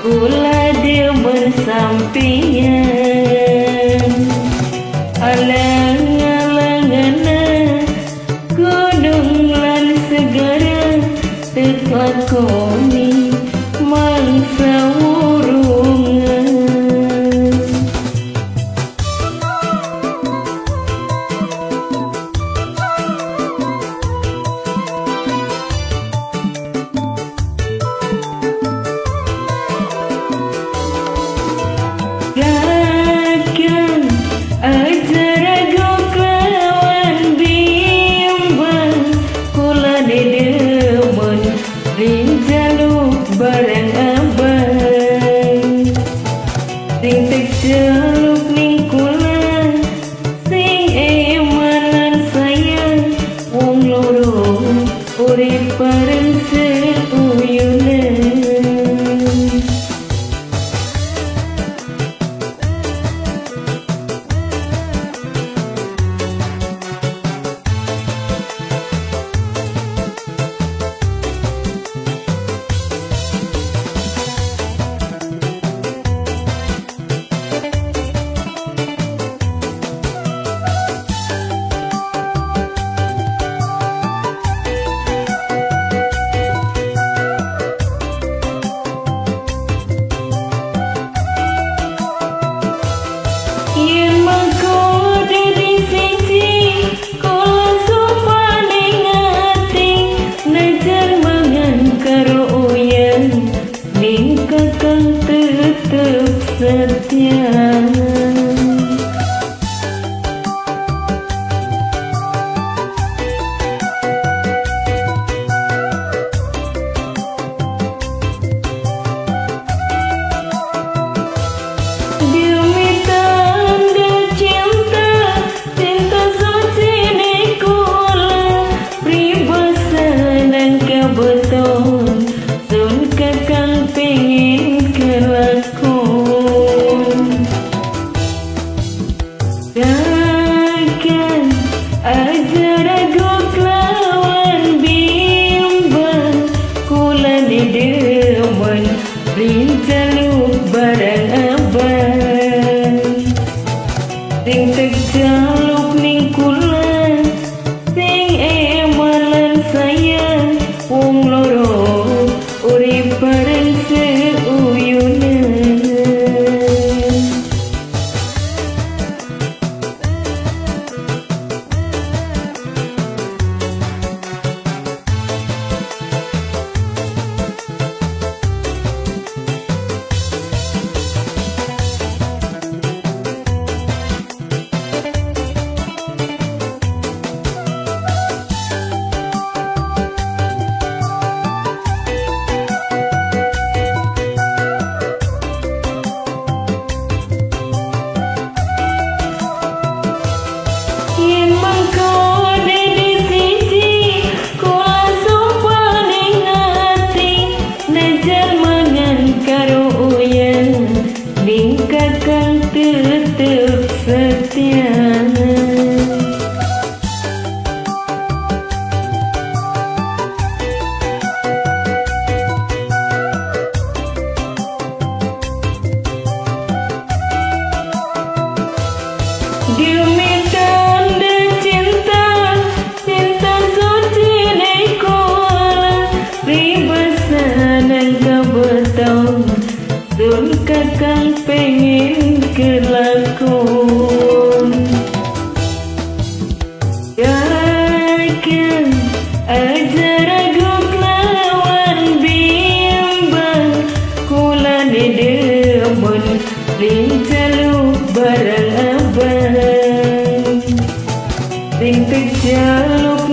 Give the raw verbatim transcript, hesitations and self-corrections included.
kula dia bersampian alang-alangana gunung lan segara terpakoni mangsa wurungan. Barang abang sing tek jaluk ning kula sing emanan sayang wong loro urip bareng seuyunan. Setia ajar aku kelawan bimbang kula di demen rinjaluk barang abang sing tek jaluk ning kula sing emanan sayang wong loro urip bareng seuyunan. Kakang tetap setia demi tanda cinta cinta suci nekola ribasan dan kebetul sun kakang pengen kelakon yakin ajar aku kelawan bimbang kula di demen rinjaluk barang abang sing tek jaluk